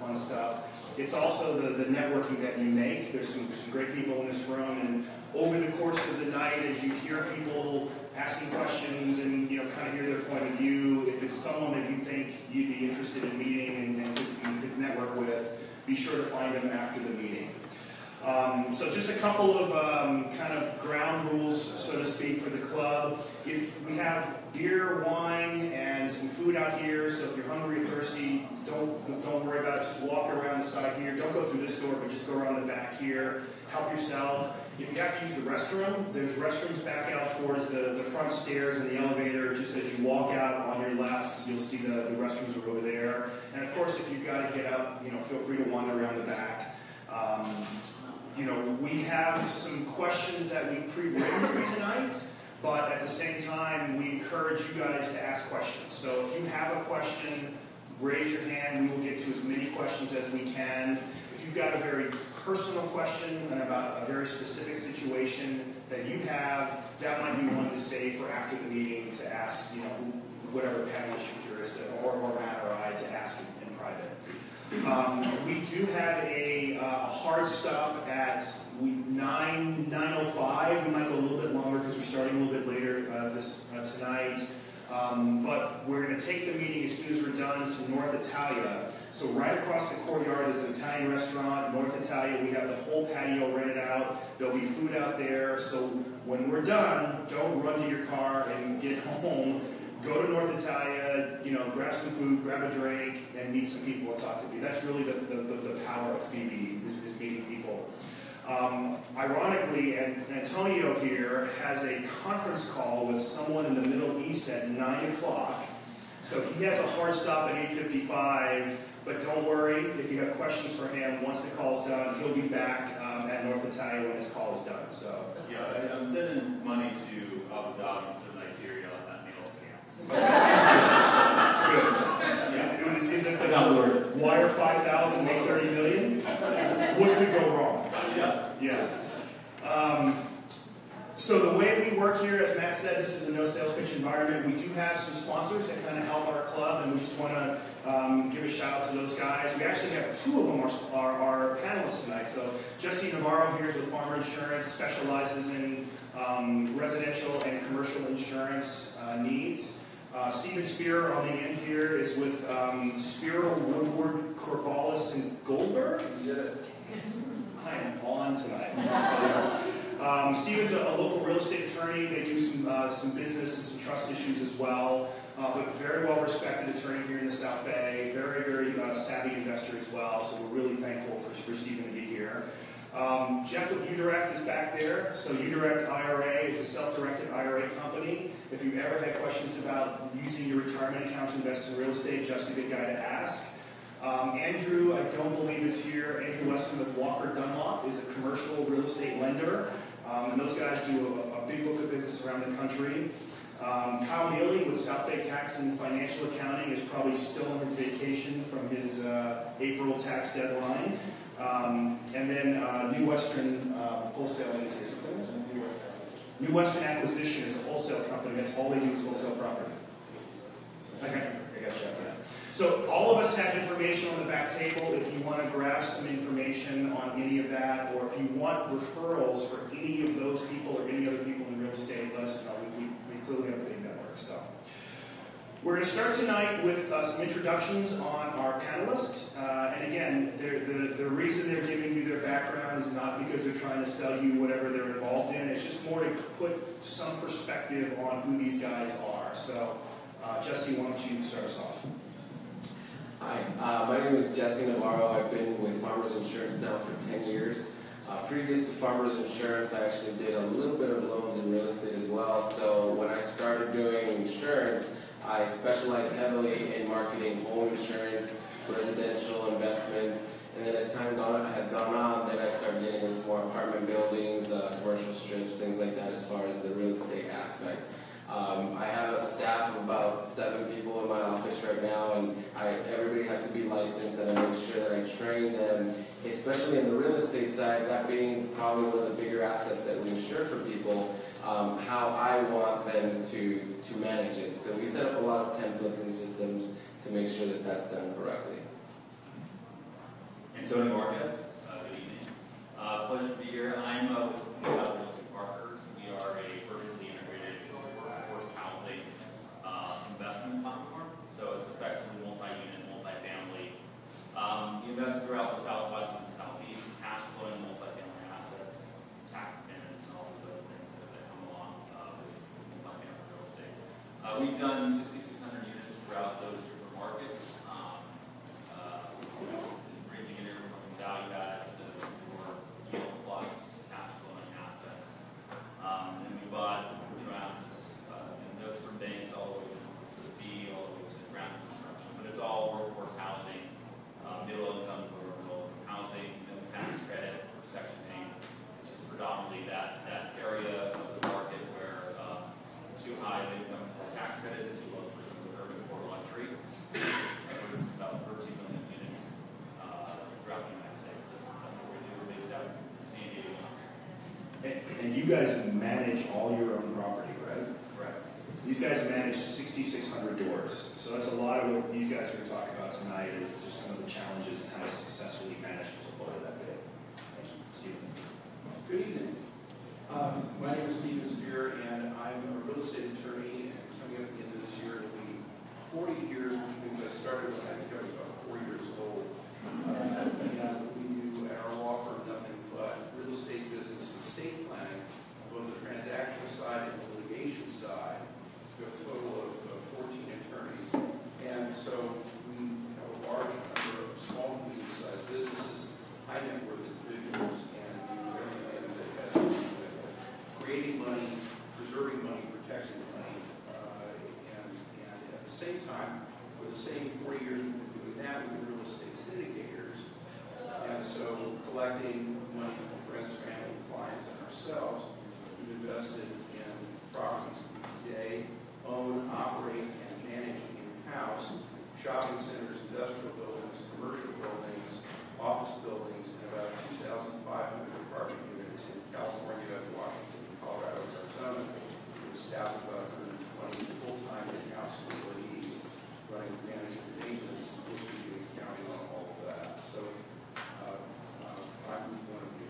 fun stuff. It's also the networking that you make. There's some great people in this room, and over the course of the night, as you hear people asking questions and kind of hear their point of view, if it's someone that you think you'd be interested in meeting and could network with, be sure to find them after the meeting. So just a couple of kind of ground rules, so to speak, for the club. If we have beer, wine, and some food out here, so if you're hungry or thirsty, don't worry about it. Just walk around the side here. Don't go through this door, but just go around the back here. Help yourself. If you have to use the restroom, there's restrooms back out towards the front stairs and the elevator. Just as you walk out on your left, you'll see the restrooms are over there. And of course, if you've got to get up, feel free to wander around the back. We have some questions that we've pre-written tonight, but at the same time, we encourage you guys to ask questions. So if you have a question, raise your hand. We will get to as many questions as we can. If you've got a very personal question and about a very specific situation that you have, that might be one to save for after the meeting to ask, whatever panelist you're curious to, or Matt or I, to ask in private. We do have a hard stop at 9:05. We might go a little bit longer because we're starting a little bit later tonight. But we're going to take the meeting as soon as we're done to North Italia. So right across the courtyard is an Italian restaurant, North Italia. We have the whole patio rented out. There'll be food out there. So when we're done, don't run to your car and get home. Go to North Italia, grab some food, grab a drink, and meet some people and talk to people. That's really the power of Phoebe, is meeting people. Ironically, Antonio here has a conference call with someone in the Middle East at 9 o'clock. So he has a hard stop at 8:55, but don't worry, if you have questions for him, once the call's done, he'll be back at North Italia when his call is done. So yeah, I'm sending money to Abu Dhabi instead of Nigeria on that nail scam. Good. Yeah. Isn't the wire 5,000, make 30 million? What could go wrong? Yeah. So the way we work here, as Matt said, this is a no sales pitch environment. We do have some sponsors that kind of help our club, and we just want to give a shout out to those guys. We actually have two of them are panelists tonight. So Jesse Navarro here is with Farmer Insurance, specializes in residential and commercial insurance needs. Steven Spear on the end here is with Spiro, Woodward, Corvallis, and Goldberg. I am on tonight. Steven's a local real estate attorney. They do some business and some trust issues as well, but very well respected attorney here in the South Bay. Very, very savvy investor as well, so we're really thankful for Steven to be here. Jeff with UDirect is back there. So UDirect IRA is a self-directed IRA company. If you've ever had questions about using your retirement account to invest in real estate, Jeff's a good guy to ask. Andrew, I don't believe is here. Andrew Weston with Walker Dunlop is a commercial real estate lender. And those guys do a big book of business around the country. Kyle Neely with South Bay Tax and Financial Accounting is probably still on his vacation from his April tax deadline. And then New Western Wholesaling is here. New Western Acquisition is a wholesale company. That's all they do is wholesale property. Okay, I got you after that. So all of us have information on the back table. If you want to grab some information on any of that, or if you want referrals for any of those people or any other people in real estate, let us know. We clearly have a big network. So we're going to start tonight with some introductions on our panelists. And again, the reason they're giving you their background is not because they're trying to sell you whatever they're involved in. It's just more to put some perspective on who these guys are. So Jesse, why don't you start us off? Hi, my name is Jesse Navarro. I've been with Farmers Insurance now for 10 years. Previous to Farmers Insurance, I actually did a little bit of loans in real estate as well. So when I started doing insurance, I specialized heavily in marketing home insurance, residential investments, and then as time has gone on, then I started getting into more apartment buildings, commercial strips, things like that as far as the real estate aspect. I have a staff of about 7 people in my office right now, and everybody has to be licensed, and I make sure that I train them, especially in the real estate side, that being probably one of the bigger assets that we insure for people, how I want them to manage it. So we set up a lot of templates and systems to make sure that that's done correctly. Antonio Marquez, good evening. Pleasure to be here. I'm with Realty Partners. We are a vertically integrated workforce housing investment platform. So it's effectively multi-unit, multi-family. We invest throughout the Southwest and the Southeast, cash flowing multi-family assets, tax advantage, and all those other things that come along with multi-family real estate. We've done 6,600 units throughout those different markets. Ranging anywhere from value add to more yield plus cash flowing assets. And we bought assets and notes from banks all the way to the B, all the way to ground construction. But it's all workforce housing, middle income, lower middle income housing, no tax credit for Section 8, which is predominantly that area of the market where it's too high of income for tax credit, too low for some of the urban core luxury. It's about 13 million units throughout the United States. So that's what we do. We're based out in San Diego. And you guys manage all your own property, right? Correct. These guys manage 6,600 doors. So that's a lot of what these guys are going to talk about tonight is just some of the challenges and how to successfully manage a portfolio that big. Thank you. Stephen. Good evening. My name is Stephen Spear, and I'm a real estate attorney, and coming up at the end of this year, it'll be 40 years, which means I started when I think I was about 4 years old. And we do at our law firm nothing but real estate business and estate planning, both the transactional side and the litigation side. We have a total of 14 attorneys, and so we have a large number of small and medium-sized businesses, high net worth individuals, and we do everything that has to do with creating money, preserving money, protecting money, and at the same time, for the same 40 years we've been doing that, we've been real estate syndicators, and so collecting money from friends, family, clients, and ourselves, we've invested in properties we today own, operate, and manage in-house, shopping centers, industrial buildings, commercial buildings, office buildings, and about 2,500 apartment units in California, Washington, Colorado, and Arizona. We've established about 120 full-time in-house employees running management and maintenance, bookkeeping, accounting, on all of that. So I'm one of you.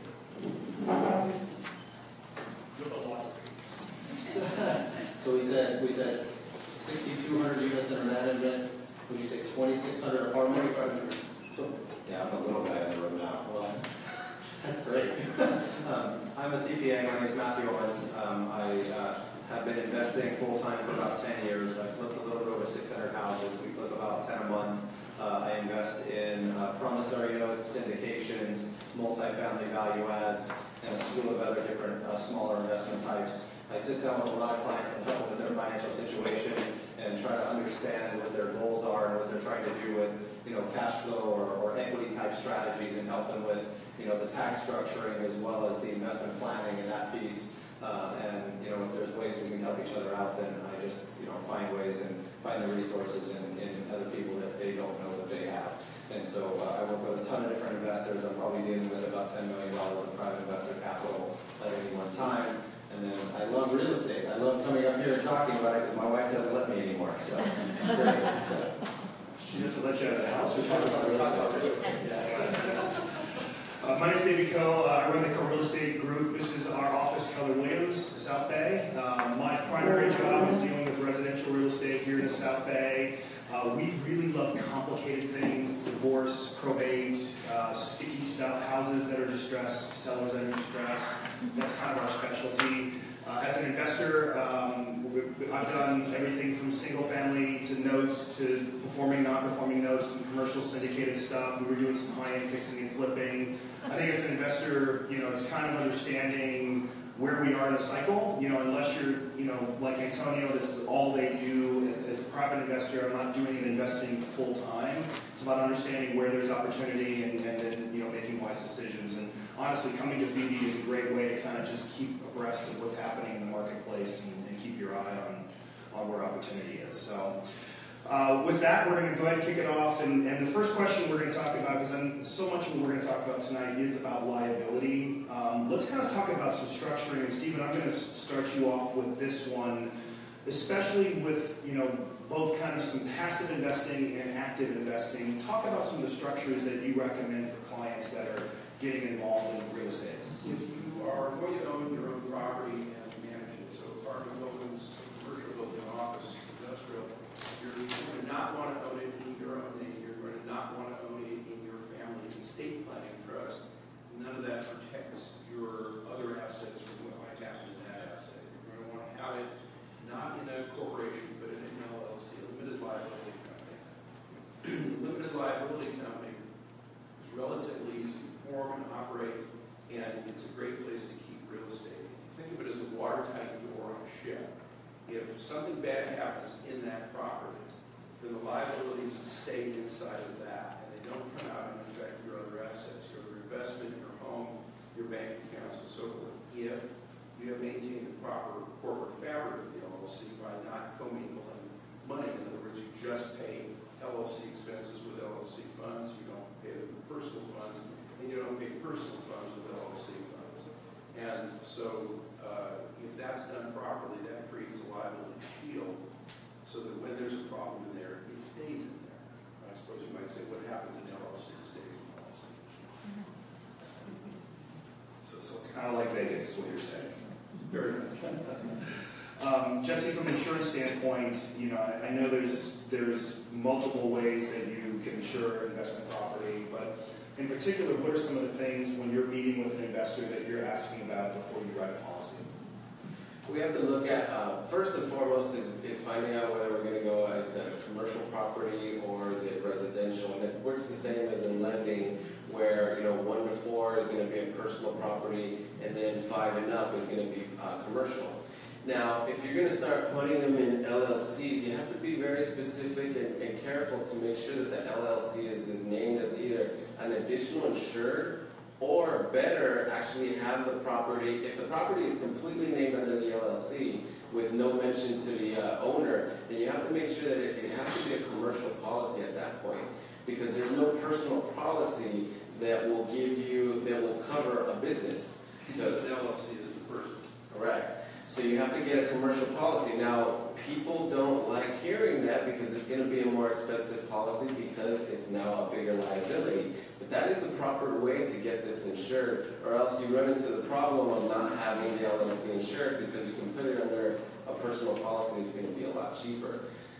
So we said 6,200 units in our management. Would you say 2,600 apartments? 2,500. Yeah, I'm a little guy in the room now. Well, that's great. I'm a CPA. My name is Matthew Owens. I have been investing full time for about 10 years. I flip a little bit over 600 houses. We flip about 10 a month. I invest in promissory notes, syndications, multifamily value adds, and a slew of other different smaller investment types. I sit down with a lot of clients and help them with their financial situation and try to understand what their goals are and what they're trying to do with, cash flow or equity type strategies, and help them with, the tax structuring as well as the investment planning and that piece. If there's ways we can help each other out, then I just, find ways and find the resources in other people that they don't know that they have. And so I work with a ton of different investors. I'm probably dealing with about $10 million of private investor capital at any one time. And then I love real estate. I love coming up here and talking about it because my wife doesn't let me anymore. So it's great. She doesn't let you out of the house. We talk about real estate. My name is David Coe. I run the Co Real Estate Group. This is our office, Keller Williams, South Bay. My primary job is dealing with residential real estate here in the South Bay. We really love complicated things, divorce, probate, sticky stuff, houses that are distressed, sellers that are distressed. That's kind of our specialty. As an investor, I've done everything from single family to notes to performing, non-performing notes and commercial syndicated stuff. We were doing some high-end fixing and flipping. I think as an investor, it's kind of understanding where we are in the cycle. Unless you're, like Antonio, this is all they do as a private investor. I'm not doing it investing full time. It's about understanding where there's opportunity and then, making wise decisions. And honestly, coming to Phoebe is a great way to kind of just keep abreast of what's happening in the marketplace and keep your eye on where opportunity is. So with that, we're going to go ahead and kick it off. And the first question we're going to talk about, because so much of what we're going to talk about tonight is about liability. Let's kind of talk about some structuring. And Stephen, I'm going to start you off with this one, especially with, both kind of some passive investing and active investing. Talk about some of the structures that you recommend for clients that are getting involved in real estate? If you are going to own your own property and manage it, so apartment buildings, commercial building, office, industrial, you're going to not want to own it in your own name. You're going to not want to own it in your family estate planning trust. None of that protects your other assets from what might happen to that asset. You're going to want to have it not in a corporation, but in an LLC, a limited liability company. Limited liability company is relatively easy to form and operate, and it's a great place to keep real estate. Think of it as a watertight door on a ship. If something bad happens in that property, then the liabilities stay inside of that, and they don't come out and affect your other assets, your other investment, your home, your bank accounts, and so forth. If you have maintained the proper corporate fabric of the LLC by not commingling money, in other words, you just pay LLC expenses with LLC funds, you don't pay them with personal funds, and you don't pay personal funds with LLC funds. And so if that's done properly, that creates a liability shield so that when there's a problem in there, it stays in there. I suppose you might say what happens in LLC stays in LLC. So it's kind of like Vegas is what you're saying. Very much. Jesse, from an insurance standpoint, you know, I know there's multiple ways that you can insure investment property, but in particular, what are some of the things when you're meeting with an investor that you're asking about before you write a policy? We have to look at, first and foremost is finding out whether we're going to go as a commercial property or is it residential. And it works the same as in lending where, you know, 1 to 4 is going to be a personal property and then 5 and up is going to be commercial. Now, if you're going to start putting them in LLCs, you have to be very specific and careful to make sure that the LLC is named as either an additional insured or better, actually have the property, if the property is completely named under the LLC with no mention to the owner, then you have to make sure that it has to be a commercial policy at that point. Because there's no personal policy that will cover a business. Because an LLC is the person. Correct. So you have to get a commercial policy. Now, people don't like hearing that because it's going to be a more expensive policy because it's now a bigger liability. But that is the proper way to get this insured, or else you run into the problem of not having the LLC insured because you can put it under a personal policy that's going to be a lot cheaper.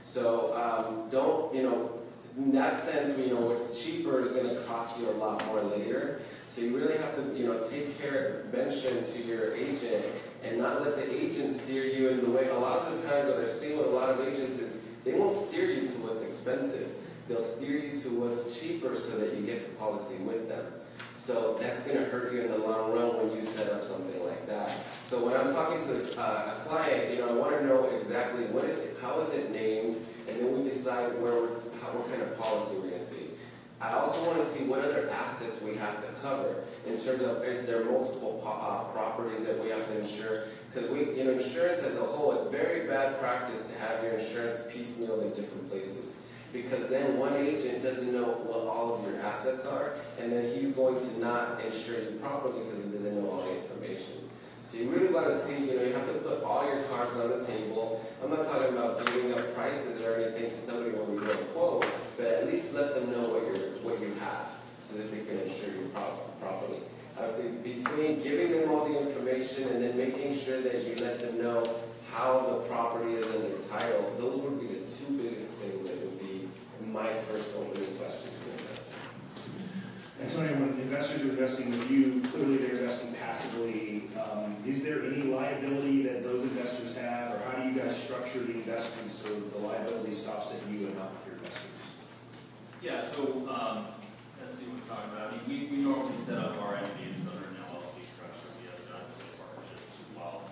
So don't, you know, in that sense, you know, what's cheaper is going to cost you a lot more later. So you really have to, you know, take care, mention to your agent and not let the agent steer you in the way. A lot of the times what I've seen with a lot of agents is they won't steer you to what's expensive. They'll steer you to what's cheaper so that you get the policy with them. So that's going to hurt you in the long run when you set up something like that. So when I'm talking to a client, you know, I want to know exactly how is it named, and then we decide what kind of policy we're going to see. I also want to see what other assets we have to cover in terms of, is there multiple properties that we have to insure? Because you know, insurance as a whole, it's very bad practice to have your insurance piecemeal in different places. Because then one agent doesn't know what all of your assets are, and then he's going to not insure you properly because he doesn't know all the information. So you really want to see, you know, you have to put all your cards on the table. I'm not talking about giving up prices or anything to somebody when we get a quote, but at least let them know what you have so that they can insure you properly. I would say between giving them all the information and then making sure that you let them know how the property is under title, those would be the two biggest things that would be my first opening question to an investor. Antonio, when investors are investing with you, clearly they're investing passively. Is there any liability that those investors have, or how do you guys structure the investment so the liability stops at you and not with your investors? Yeah, so let's see what we're talking about. I mean, we normally set up our entities under an LLC structure. We have done partnerships as well.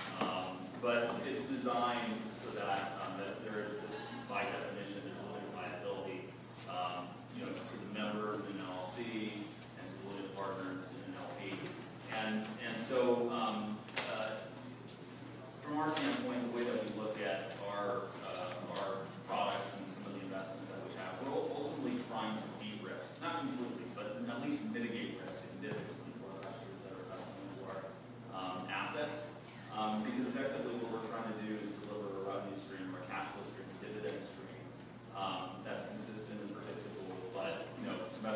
But it's designed so that there is, by definition, there's limited liability, you know, to the members in an LLC and to the limited partners in an LP. And so, from our standpoint, the way that we look at our products and some of the investments that we have, we're ultimately trying to de-risk, not completely, but at least mitigate risk significantly for investors that are investing into our assets. Because effectively what we're trying to do is deliver a revenue stream or a cash flow stream, a dividend stream that's consistent and predictable. But, you know, no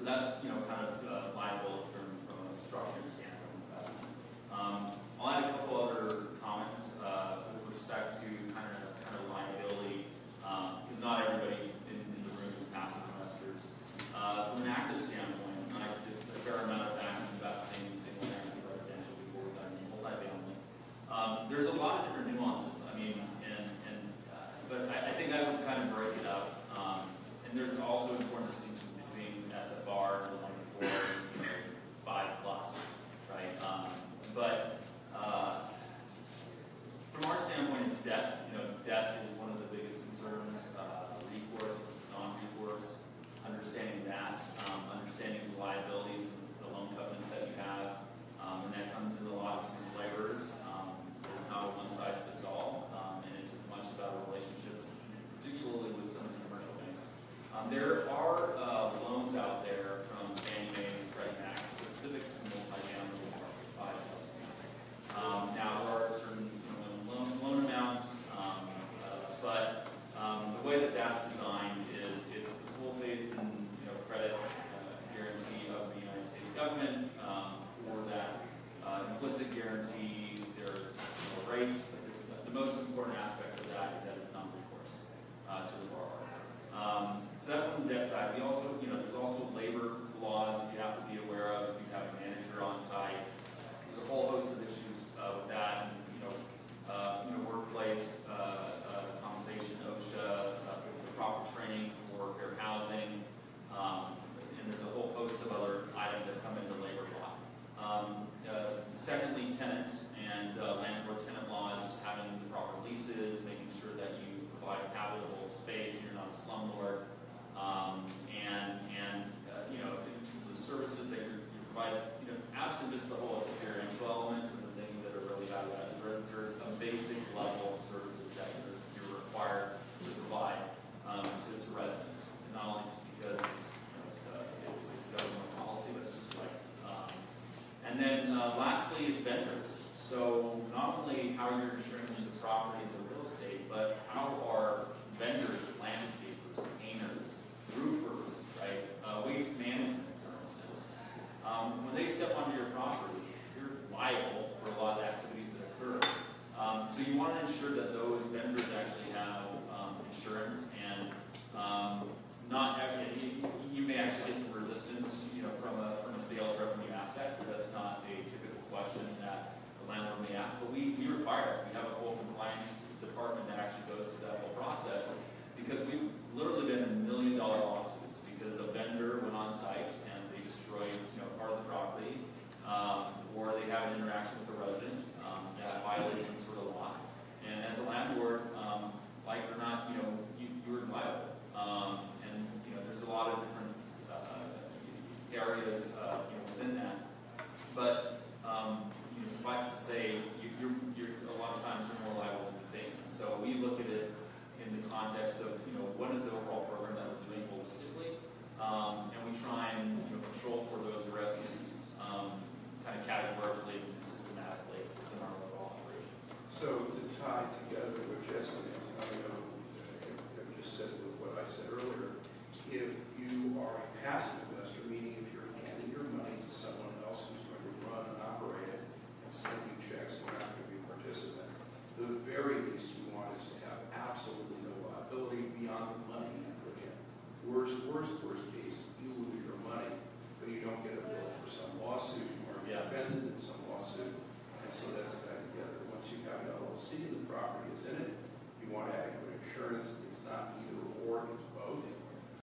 that's, kind of liable from a structuring standpoint of investment. I'll add a couple other comments with respect to kind of liability, because not everybody in the room is passive investors. From an active standpoint, I did a fair amount of active investing in single-family residential before we got into multifamily. There's a lot of different nuances. I mean, but I think I would kind of break it up. And there's also an important distinction between SFR and the 1 to 4, 5 plus, right? But from our standpoint, it's debt. Debt is one of the biggest concerns. Recourse versus non-recourse. Understanding that, understanding the liabilities and the loan covenants that you have, and that comes in a lot of different flavors. There's not a one-size-fits-all, and it's as much about relationships, particularly with some of the commercial banks. There are loans out there from Fannie Mae and Freddie Mac specific to multifamily market, 5 plus units. Now there are certain loan amounts, but the way that that's designed is it's the full faith and credit guarantee of the United States government for that implicit guarantee. There are rates, but the most important aspect of that is that it's non-recourse to the borrower. So that's on the debt side. We also, there's also labor laws that you have to be aware of if you have a manager on site. There's a whole host of issues with that, and workplace compensation, OSHA, the proper training for fair housing, and there's a whole host of other items that come into labor law. Secondly, tenants and landlord-tenant laws, having the proper leases, making sure that you provide habitable space and you're not a slumlord, in terms of the services that you provide, absent just the whole experiential elements and the things that are really out of that, there's a basic level of services that you're required to provide to residents, and not only just because it's government policy, but it's just right. And then lastly, it's vendors. So not only how you're insuring the property and the real estate, but how are vendors, landscapers, painters, roofers, right? Waste management, for instance. When they step onto your property, you're liable for a lot of the activities that occur. So you want to ensure that those vendors actually have insurance, and you may actually get some resistance, from a sales revenue asset, because that's not a typical question that the landlord may ask. But we require it. We have a whole compliance department that actually goes through that whole process, because we've literally been in $1 million lawsuits because a vendor went on site and they destroyed, part of the property, or they have an interaction with the resident that violates some sort of law. And as a landlord, like it or not, you're liable. And there's a lot of different areas, within that. But suffice it to say, you're a lot of times you're more liable than you think. So we look at it in the context of what is the overall program that we're doing holistically, and we try and control for those risks kind of categorically and systematically within our overall operation. So to tie together what Jesse and Antonio have just said with what I said earlier, if you are a passive investor, meaning if you're handing your money to someone else who's going to run and operate it and send you checks, you're not going to be a participant. The very least you want is to have absolutely no liability beyond the money you put in. Worst